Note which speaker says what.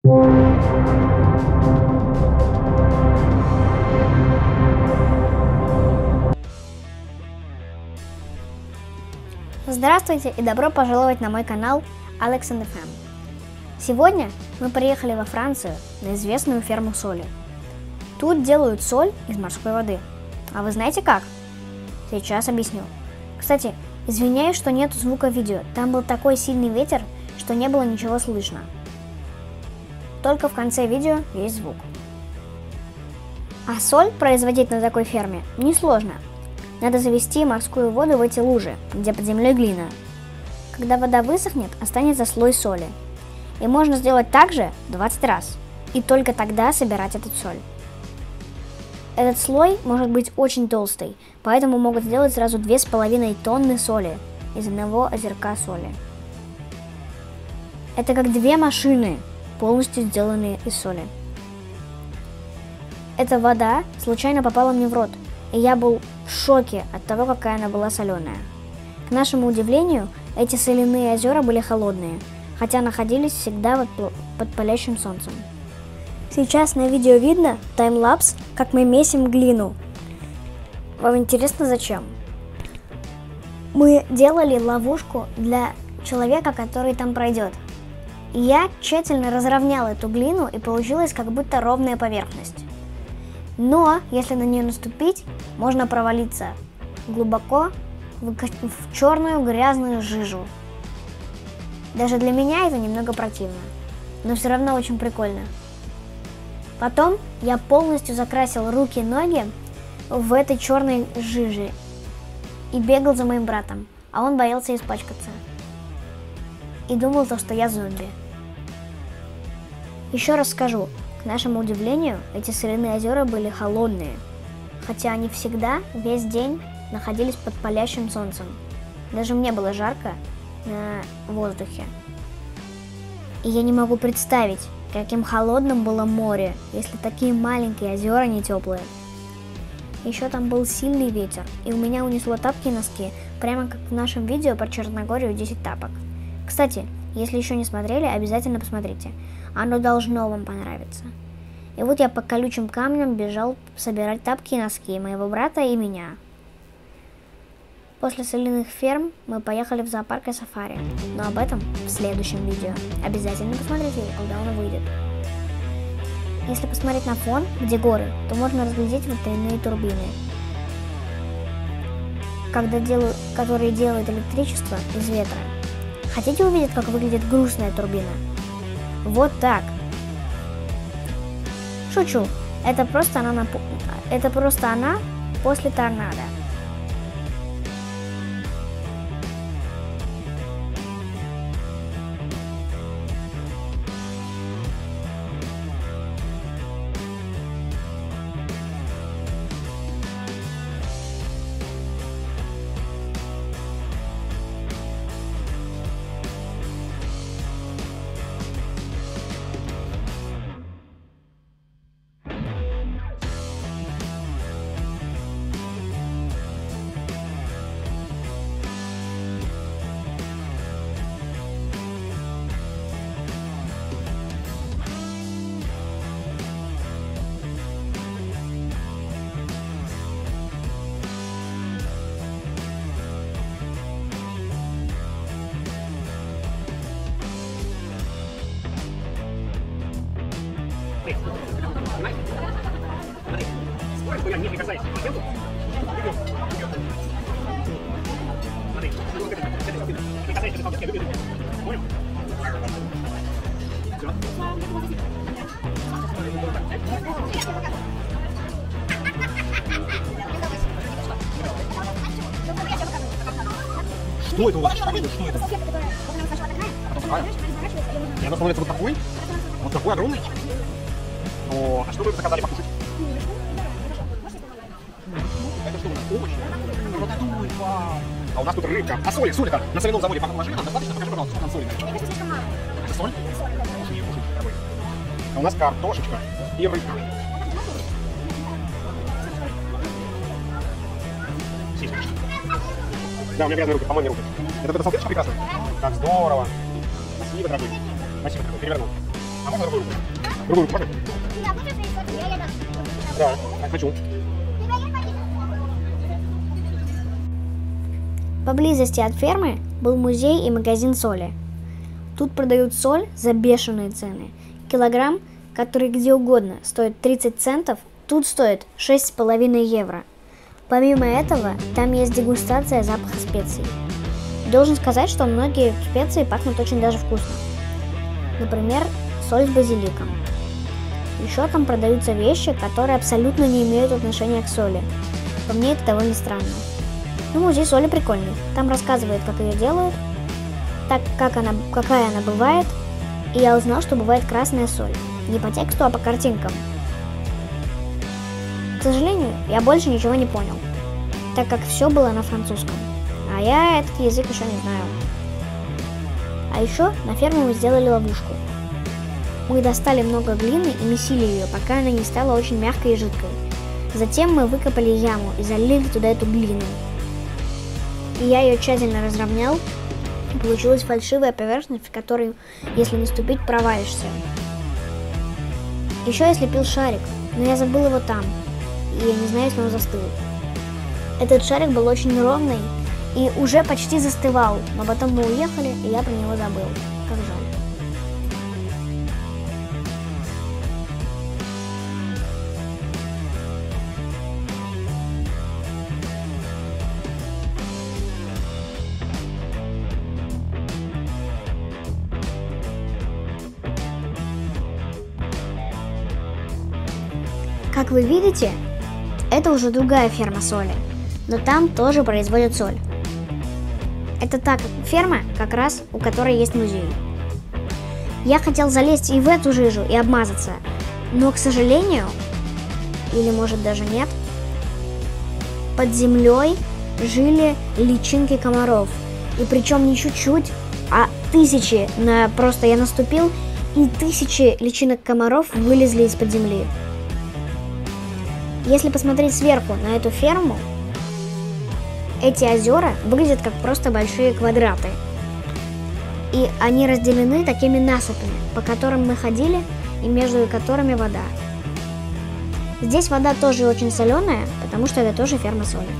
Speaker 1: Здравствуйте и добро пожаловать на мой канал Alex and FM. Сегодня мы приехали во Францию на известную ферму соли. Тут делают соль из морской воды. А вы знаете как? Сейчас объясню. Кстати, извиняюсь, что нет звука видео. Там был такой сильный ветер, что не было ничего слышно. Только в конце видео есть звук. А соль производить на такой ферме несложно. Надо завести морскую воду в эти лужи, где под землей глина. Когда вода высохнет, останется слой соли. И можно сделать так же 20 раз. И только тогда собирать эту соль. Этот слой может быть очень толстый, поэтому могут сделать сразу 2,5 тонны соли из одного озерка соли. Это как две машины, полностью сделанные из соли. Эта вода случайно попала мне в рот, и я был в шоке от того, какая она была соленая. К нашему удивлению, эти соляные озера были холодные, хотя находились всегда под палящим солнцем. Сейчас на видео видно таймлапс, как мы месим глину. Вам интересно зачем? Мы делали ловушку для человека, который там пройдет. И я тщательно разровнял эту глину, и получилась как будто ровная поверхность. Но если на нее наступить, можно провалиться глубоко в черную грязную жижу. Даже для меня это немного противно, но все равно очень прикольно. Потом я полностью закрасил руки и ноги в этой черной жиже и бегал за моим братом, а он боялся испачкаться. И думал, что я зомби. Еще раз скажу, к нашему удивлению, эти соляные озера были холодные, хотя они всегда весь день находились под палящим солнцем. Даже мне было жарко на воздухе. И я не могу представить, каким холодным было море, если такие маленькие озера не теплые. Еще там был сильный ветер, и у меня унесло тапки и носки, прямо как в нашем видео про Черногорию 10 тапок. Кстати, если еще не смотрели, обязательно посмотрите. Оно должно вам понравиться. И вот я по колючим камням бежал собирать тапки и носки моего брата и меня. После соляных ферм мы поехали в зоопарк и сафари, но об этом в следующем видео. Обязательно посмотрите, когда оно выйдет. Если посмотреть на фон, где горы, то можно разглядеть ветряные турбины, которые делают электричество из ветра. Хотите увидеть, как выглядит грустная турбина? Вот так. Шучу, это просто она после торнадо.
Speaker 2: Смотри, спорим, что я не прикасаюсь к стенку. Смотри, не касайся салфетки, я бегу. Понял? Все. Что это у вас? Что это? И она становится вот такой? Вот такой огромный? О, а что вы заказали покушать? Это что у нас? Овощи? Ой, вау! А у нас тут рыбка. А соль-то на соляном заводе положили нам достаточно? Покажи, пожалуйста, сколько там соли.
Speaker 1: Это слишком мало.
Speaker 2: Это соль? Не кушай, дорогой. А у нас картошечка и рыбка. Да, у меня грязные руки, помой мне руки. Это салфеточка прекрасная? Как здорово. Спасибо, дорогой. Спасибо, дорогой. Перевернул. А можно другую руку? Другую руку можно? Да, хочу.
Speaker 1: Поблизости от фермы был музей и магазин соли. Тут продают соль за бешеные цены. Килограмм, который где угодно стоит 30 центов, тут стоит 6,5 евро. Помимо этого, там есть дегустация запаха специй. Должен сказать, что многие специи пахнут очень даже вкусно. Например, соль с базиликом. Еще там продаются вещи, которые абсолютно не имеют отношения к соли. По мне это довольно странно. Но музей соли прикольный. Там рассказывают, как ее делают, какая она бывает. И я узнал, что бывает красная соль. Не по тексту, а по картинкам. К сожалению, я больше ничего не понял, так как все было на французском. А я этот язык еще не знаю. А еще на ферме мы сделали ловушку. Мы достали много глины и месили ее, пока она не стала очень мягкой и жидкой. Затем мы выкопали яму и залили туда эту глину. И я ее тщательно разровнял, и получилась фальшивая поверхность, в которой, если наступить, провалишься. Еще я слепил шарик, но я забыл его там, и я не знаю, если он застыл. Этот шарик был очень ровный и уже почти застывал, но потом мы уехали, и я про него забыл. Как жаль. Как вы видите, это уже другая ферма соли, но там тоже производят соль. Это та ферма, как раз у которой есть музей. Я хотел залезть и в эту жижу и обмазаться, но, к сожалению, или может даже нет, под землей жили личинки комаров. И причем не чуть-чуть, а тысячи. Просто я наступил, и тысячи личинок комаров вылезли из-под земли. Если посмотреть сверху на эту ферму, эти озера выглядят как просто большие квадраты. И они разделены такими насыпями, по которым мы ходили, и между которыми вода. Здесь вода тоже очень соленая, потому что это тоже ферма соли.